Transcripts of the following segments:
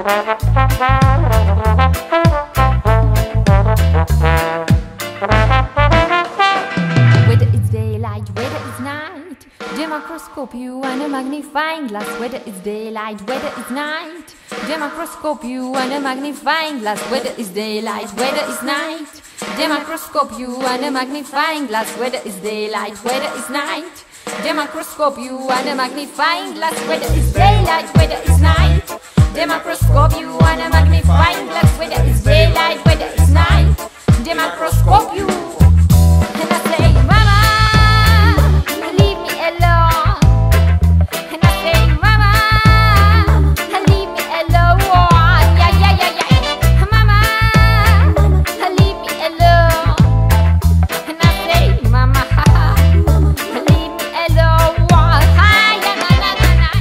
Whether it's daylight, whether it's night, the microscope you and a magnifying glass. Whether it's daylight, whether it's night, the microscope you and a magnifying glass. Whether it's daylight, whether it's night, the microscope you and a magnifying glass. Whether it's daylight, whether it's night, the microscope you and a magnifying glass. Whether it's daylight, whether it's night, the microscope you and a magnifying glass. Whether it's daylight, whether it's night, the microscope you. And I say, Mama, leave me alone. And I say, Mama, leave me alone. Yeah, yeah, yeah, yeah. Mama, leave me alone. And I say, Mama, leave me alone. Hi, yeah, na, na, na, na.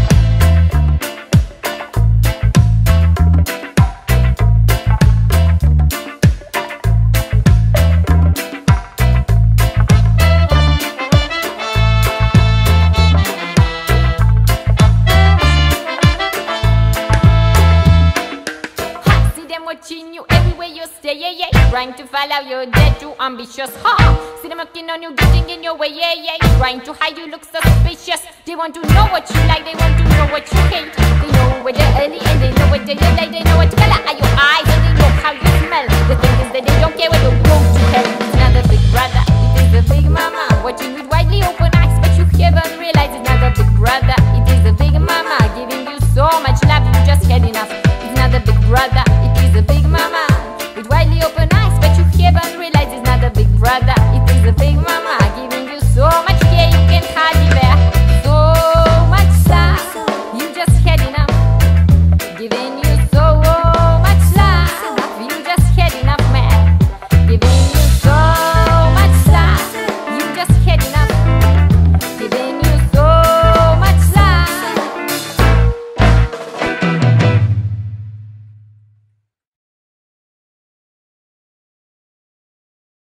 Watching you everywhere you stay, yeah, yeah. Trying to follow your dead, too ambitious, ha. See them looking on you, getting in your way, yeah, yeah. Trying to hide, you look suspicious. They want to know what you like, they want to know what you hate. They know where they're early and they know where they're late. They know what color are your eyes and they know how you smell. The thing is that they don't care where you go to hell. It's not a big brother, it is a big mama. Watching with widely open eyes, but you haven't realized it's not a big brother. It is a big mama, giving you so much love, you just had enough. It's not a big brother, it is a big mama with widely open eyes, but you haven't realized it's not a big brother.